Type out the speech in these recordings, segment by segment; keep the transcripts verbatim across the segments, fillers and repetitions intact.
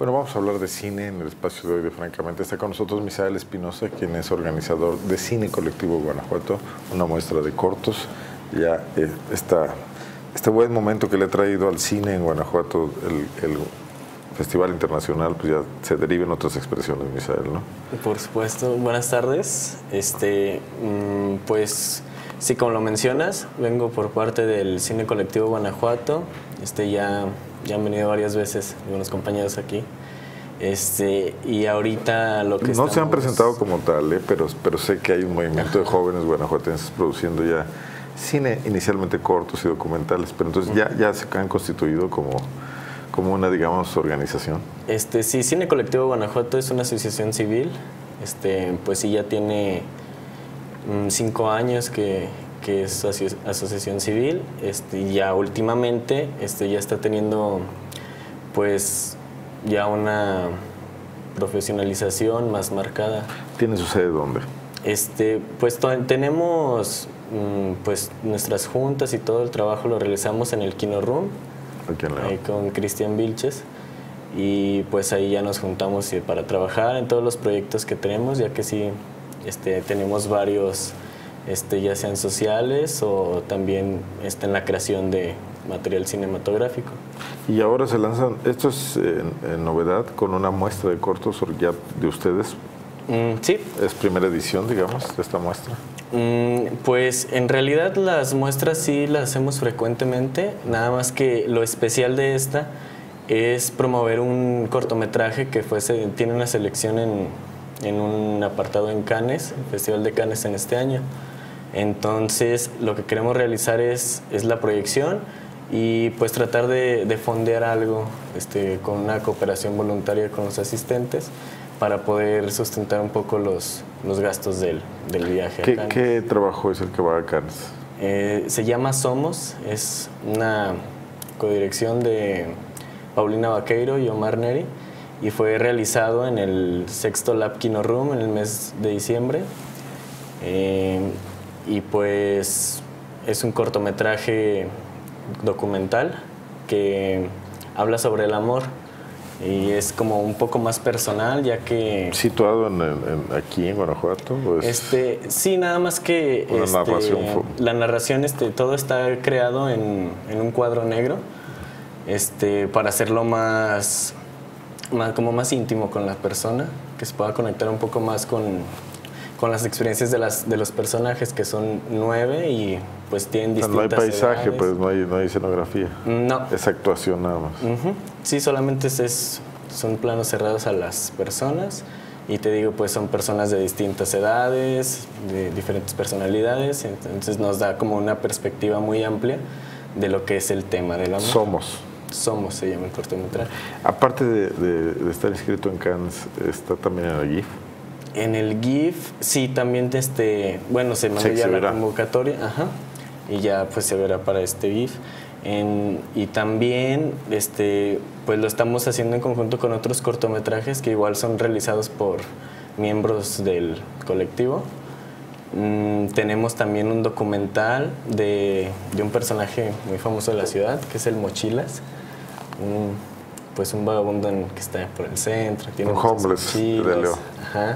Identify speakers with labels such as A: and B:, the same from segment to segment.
A: Bueno, vamos a hablar de cine en el espacio de hoy de Francamente. Está con nosotros Misael Espinosa, quien es organizador de Cine Colectivo Guanajuato, una muestra de cortos. Ya eh, está este buen momento que le ha traído al cine en Guanajuato, el, el Festival Internacional, pues ya se deriva en otras expresiones, Misael, ¿no?
B: Por supuesto. Buenas tardes. Este, pues sí, como lo mencionas, vengo por parte del Cine Colectivo Guanajuato. Este, ya, ya han venido varias veces algunos compañeros aquí. Este, y ahorita lo que
A: No
B: estamos...
A: se han presentado como tal, ¿eh? pero, pero sé que hay un movimiento de jóvenes guanajuatenses produciendo ya cine, inicialmente cortos y documentales, pero entonces ya, ya se han constituido como... como una, digamos, organización.
B: Este, sí, Cine Colectivo Guanajuato es una asociación civil. Este, pues sí, ya tiene mm, cinco años que, que es aso asociación civil. Este, y ya últimamente este, ya está teniendo, pues, ya una profesionalización más marcada.
A: ¿Tiene su sede dónde?
B: Este, pues tenemos, mm, pues, nuestras juntas y todo el trabajo lo realizamos en el Kino Room.
A: Aquí en León.
B: Ahí con Cristian Vilches, y pues ahí ya nos juntamos para trabajar en todos los proyectos que tenemos, ya que sí este, tenemos varios, este, ya sean sociales o también este, en la creación de material cinematográfico.
A: Y ahora se lanzan, esto es en, en novedad, con una muestra de cortos ya de ustedes.
B: Mm, sí.
A: Es primera edición, digamos, de esta muestra.
B: Pues en realidad las muestras sí las hacemos frecuentemente, nada más que lo especial de esta es promover un cortometraje que fuese, tiene una selección en, en un apartado en Cannes, el Festival de Cannes en este año. Entonces lo que queremos realizar es, es la proyección y pues tratar de, de fondear algo este, con una cooperación voluntaria con los asistentes, para poder sustentar un poco los, los gastos del, del viaje.
A: ¿Qué, ¿Qué trabajo es el que va a Cannes?
B: Eh, se llama Somos, es una codirección de Paulina Vaqueiro y Omar Neri, y fue realizado en el Sexto Lab Kino Room en el mes de diciembre. Eh, y pues es un cortometraje documental que habla sobre el amor. Y es como un poco más personal, ya que...
A: ¿Situado en, en, aquí en Guanajuato? ¿O es
B: este, sí, nada más que
A: una
B: este,
A: narración?
B: La narración, este, todo está creado en, en un cuadro negro, este, para hacerlo más, más, como más íntimo con la persona, que se pueda conectar un poco más con, con las experiencias de, las, de los personajes, que son nueve y pues tienen distintas edades.
A: No hay paisaje, pues no hay, no hay escenografía.
B: No.
A: Es actuación nada más.
B: Uh-huh. Sí, solamente es, es, son planos cerrados a las personas, y te digo, pues son personas de distintas edades, de diferentes personalidades, entonces nos da como una perspectiva muy amplia de lo que es el tema del amor.
A: Somos.
B: Somos, se llama el cortometraje.
A: Aparte de, de, de estar inscrito en Cannes, ¿está también en el GIF?
B: En el GIF, sí, también este, bueno, se mandó ya la convocatoria, ajá, y ya pues se verá para este GIF. En, y también este, pues lo estamos haciendo en conjunto con otros cortometrajes que igual son realizados por miembros del colectivo. Mm, tenemos también un documental de, de un personaje muy famoso de la ciudad, que es el Mochilas, un, pues un vagabundo en, que está por el centro, tiene
A: un homeless de León.
B: Ajá.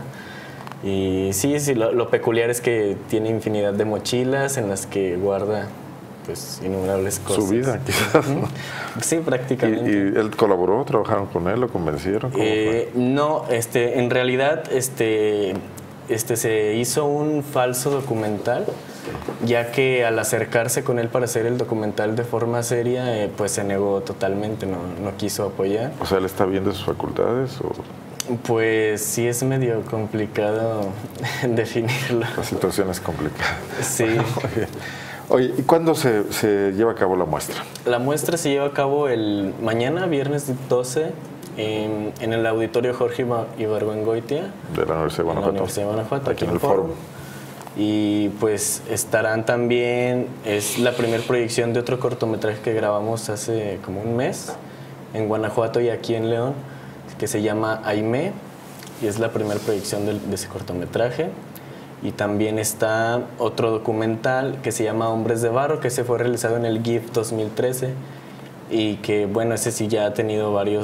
B: Y sí, sí lo, lo peculiar es que tiene infinidad de mochilas en las que guarda pues innumerables cosas.
A: Su vida, quizás, ¿no?
B: Sí, prácticamente.
A: ¿Y, y él colaboró? ¿Trabajaron con él? ¿Lo convencieron? ¿Cómo
B: eh, fue? No, este, en realidad este, este, se hizo un falso documental, ya que al acercarse con él para hacer el documental de forma seria, eh, pues se negó totalmente, no, no quiso apoyar.
A: O sea, ¿él está bien de sus facultades? ¿O?
B: Pues sí, es medio complicado definirlo.
A: La situación es complicada.
B: Sí.
A: Oye, ¿y cuándo se, se lleva a cabo la muestra?
B: La muestra se lleva a cabo el mañana, viernes doce, en, en el auditorio Jorge Ibargüengoitia.
A: De la Universidad de Guanajuato.
B: De la Universidad de Guanajuato,
A: aquí, aquí en el
B: Foro.
A: Foro.
B: Y pues estarán también, es la primera proyección de otro cortometraje que grabamos hace como un mes en Guanajuato y aquí en León, que se llama Aimé, y es la primera proyección de, de ese cortometraje. Y también está otro documental que se llama Hombres de Barro, que se fue realizado en el GIF dos mil trece, y que bueno, ese sí ya ha tenido varios,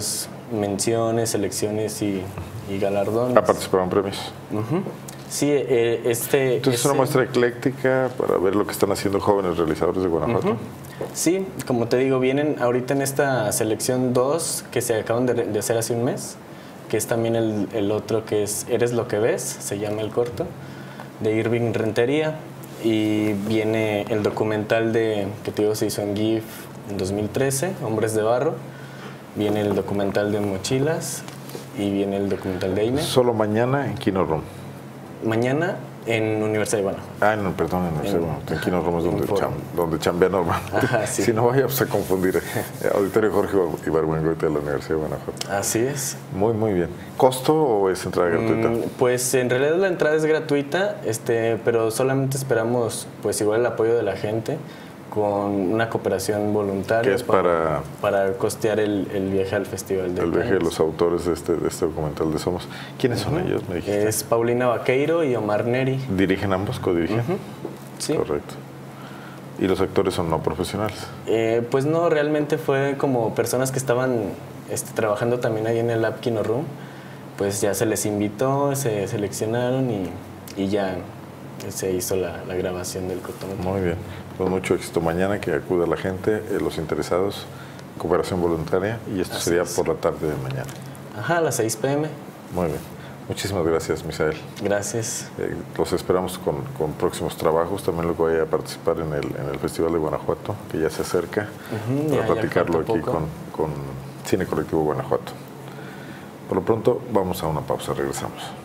B: menciones, selecciones y, y galardones.
A: ¿Ha participado en premios?
B: Uh-huh. Sí, eh, este...
A: Entonces es una muestra ecléctica para ver lo que están haciendo jóvenes realizadores de Guanajuato.
B: Uh-huh. Sí, como te digo, vienen ahorita en esta selección dos que se acaban de, de hacer hace un mes, que es también el, el otro que es Eres lo que ves, se llama el corto, de Irving Rentería. Y viene el documental de, que te digo se hizo en GIF en dos mil trece, Hombres de Barro. Viene el documental de Mochilas y viene el documental de Aime.
A: Solo mañana en Kino Room.
B: Mañana en Universidad de Guanajuato.
A: Ah, no, perdón, en Universidad de Guanajuato. En Kino Room es donde, cham, donde chambea Norman.
B: Ajá, sí.
A: Si no vayamos a confundir. Auditorio Jorge Ibargüengoitia de la Universidad de Guanajuato.
B: Así es.
A: Muy, muy bien. ¿Costo o es entrada gratuita?
B: Mm, pues en realidad la entrada es gratuita, este, pero solamente esperamos pues igual el apoyo de la gente con una cooperación voluntaria.
A: ¿Qué es para...?
B: Para costear el, el viaje al Festival de
A: El viaje de los autores de este, de este documental de Somos. ¿Quiénes son uh-huh. ellos? Me dijiste.
B: Es Paulina Vaqueiro y Omar Neri.
A: ¿Dirigen ambos? ¿Codirigen?
B: Uh-huh. Sí.
A: Correcto. ¿Y los actores son no profesionales?
B: Eh, pues no, realmente fue como personas que estaban este, trabajando también ahí en el Lab Kino Room. Pues ya se les invitó, se seleccionaron y, y ya se hizo la, la grabación del cortometraje.
A: Muy bien. Con mucho éxito mañana, que acuda la gente, eh, los interesados, cooperación voluntaria, y esto Así sería es. por la tarde de mañana.
B: Ajá, a las seis pe eme.
A: Muy bien. Muchísimas gracias, Misael.
B: Gracias.
A: Eh, los esperamos con, con próximos trabajos. También luego voy a participar en el, en el Festival de Guanajuato, que ya se acerca, uh-huh, para ya, platicarlo ya aquí con, con Cine Colectivo Guanajuato. Por lo pronto, vamos a una pausa. Regresamos.